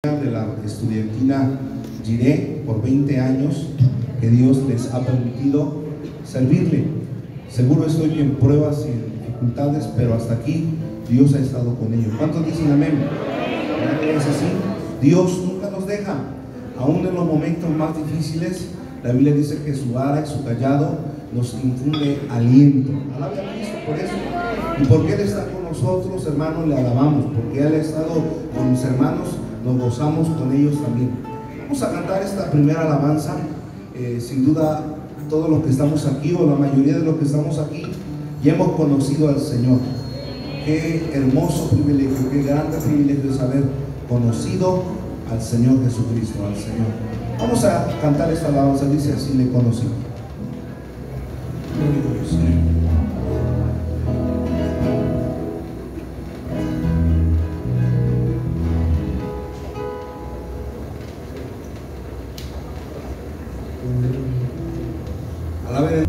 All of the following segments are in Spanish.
de la estudiantina Jiré por 20 años que Dios les ha permitido servirle. Seguro estoy que en pruebas y en dificultades, pero hasta aquí Dios ha estado con ellos. ¿Cuántos dicen amén? Es así. Dios nunca nos deja, aún en los momentos más difíciles. La Biblia dice que su vara y su callado nos infunde aliento. Alabe a Cristo por eso. Y porque Él está con nosotros, hermanos, le alabamos. Porque Él ha estado con mis hermanos, nos gozamos con ellos también. Vamos a cantar esta primera alabanza. Sin duda, todos los que estamos aquí, o la mayoría de los que estamos aquí, ya hemos conocido al Señor. Qué hermoso privilegio, qué grande privilegio es haber conocido al Señor Jesucristo, al Señor. Vamos a cantar esta alabanza, dice así: le conocí. Gloria a Dios. Alabe.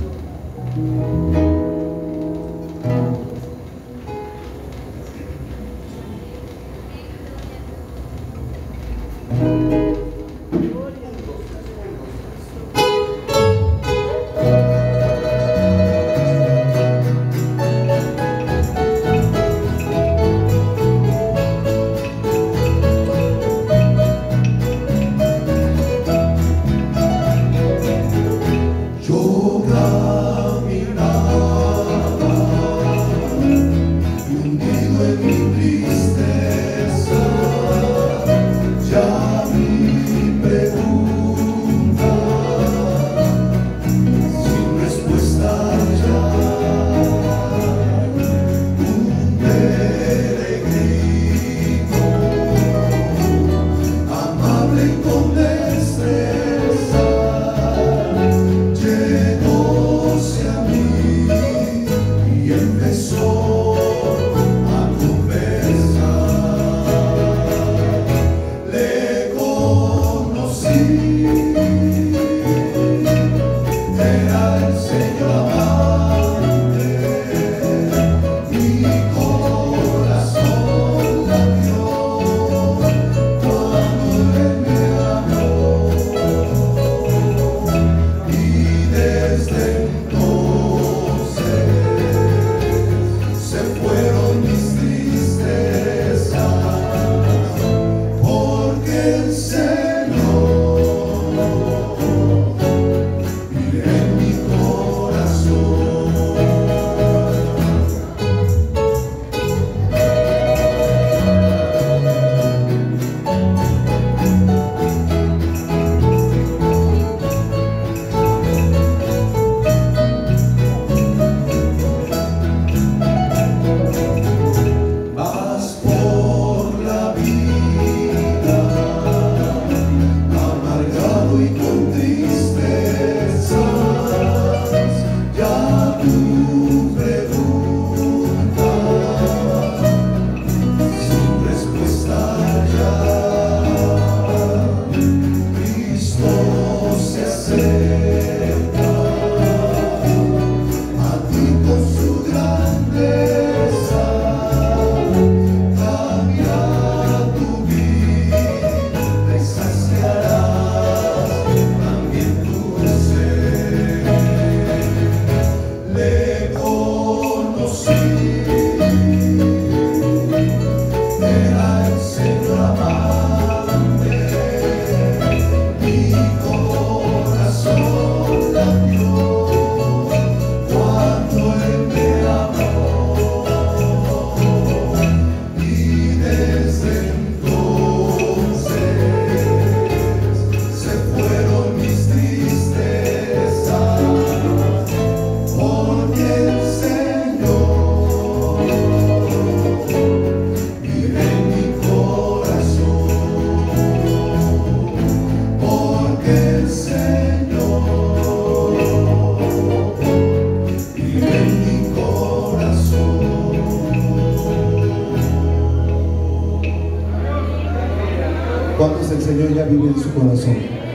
¿Cuántos el Señor ya vive en su corazón?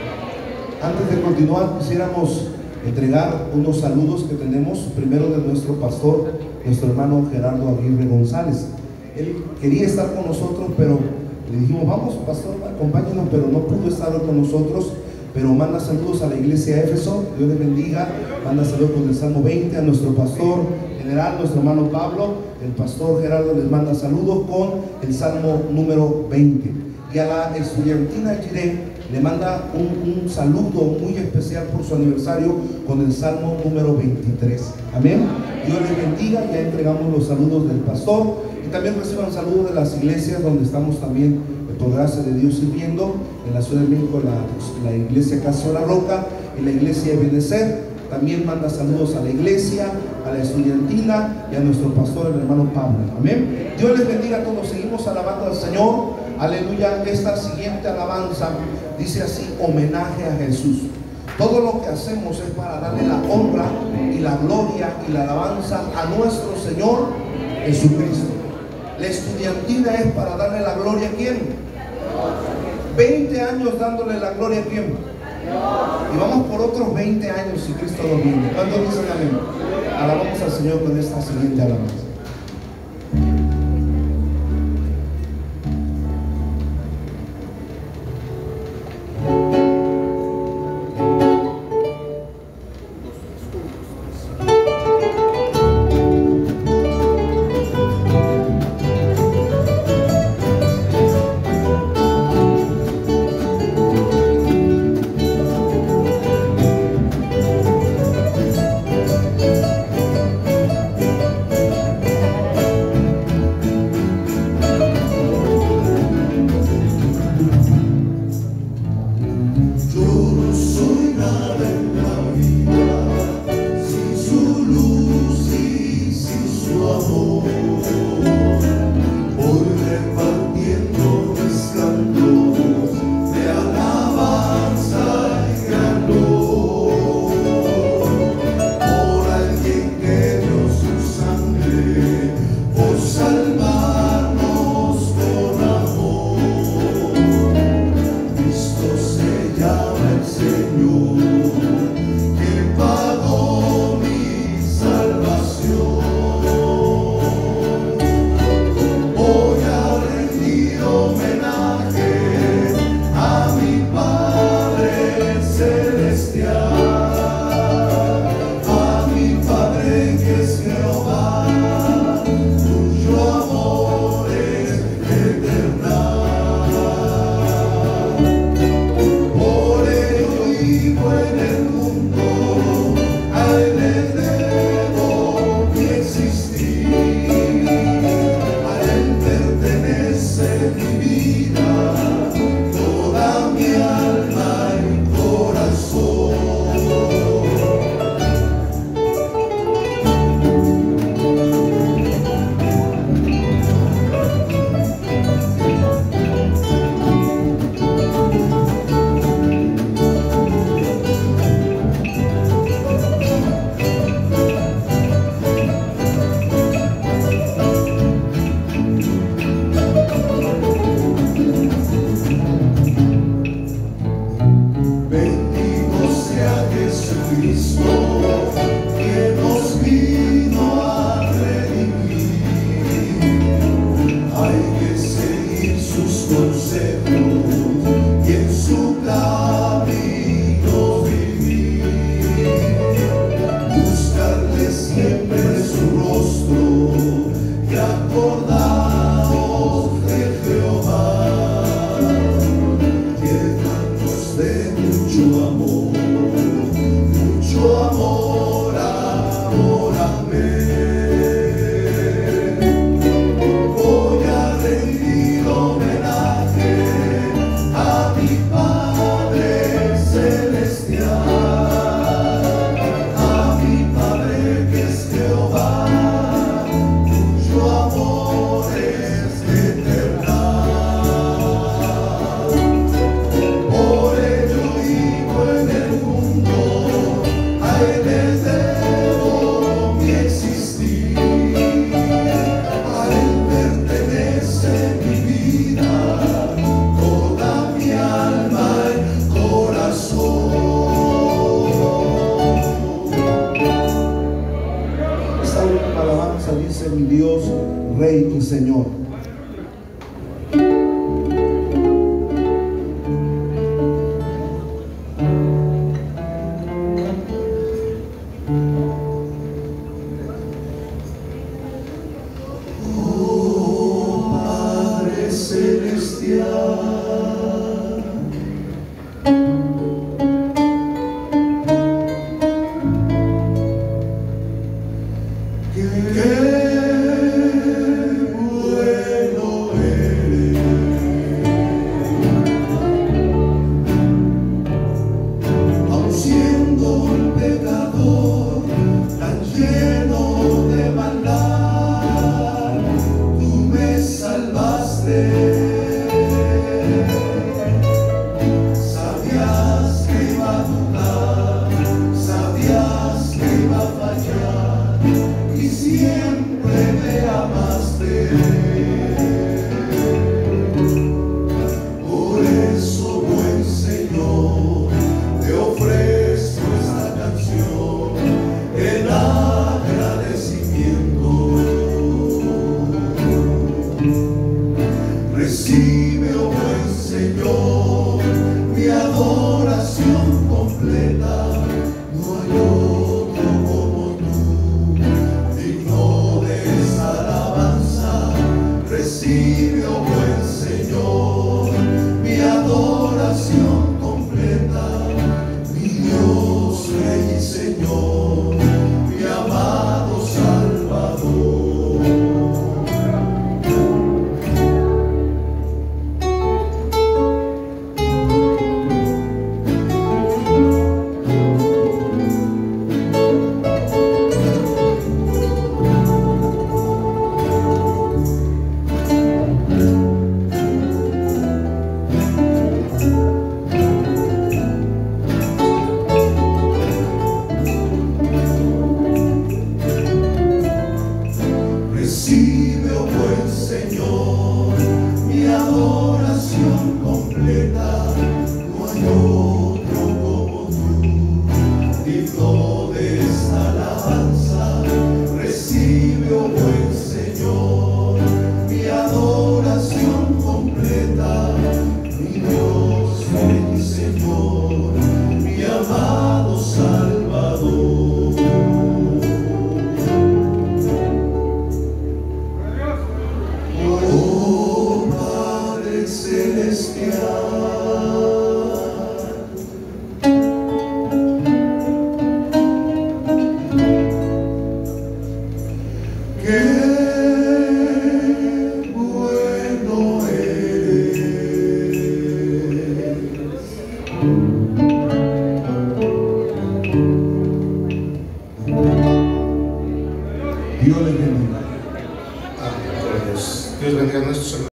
Antes de continuar, quisiéramos entregar unos saludos que tenemos, primero de nuestro pastor, nuestro hermano Gerardo Aguirre González. Él quería estar con nosotros, pero Le dijimos, vamos, pastor, acompáñenos, pero no pudo estar hoy con nosotros. Pero manda saludos a la iglesia de Éfeso, Dios les bendiga. Manda saludos con el Salmo 20 a nuestro pastor general, nuestro hermano Pablo. El pastor Gerardo les manda saludos con el Salmo número 20. Y a la estudiantina Jiré le manda un saludo muy especial por su aniversario con el Salmo número 23. Amén. Dios les bendiga. Ya entregamos los saludos del pastor. Y también reciban saludos de las iglesias donde estamos también, por gracia de Dios, sirviendo. En la Ciudad de México, la iglesia Casa de la Roca y la iglesia de Benecer. También manda saludos a la iglesia, a la estudiantina y a nuestro pastor, el hermano Pablo. Amén. Dios les bendiga a todos. Seguimos alabando al Señor. Aleluya. Esta siguiente alabanza dice así: homenaje a Jesús. Todo lo que hacemos es para darle la honra y la gloria y la alabanza a nuestro Señor Jesucristo. La estudiantina es para darle la gloria a ¿quién? 20 años dándole la gloria a ¿quién? Y vamos por otros 20 años si Cristo nos viene. ¿Cuántos dicen amén? Alabamos al Señor con esta siguiente alabanza. Dice mi Dios, Rey y Señor. Dios les bendiga. Amén. Dios bendiga a nuestros hermanos.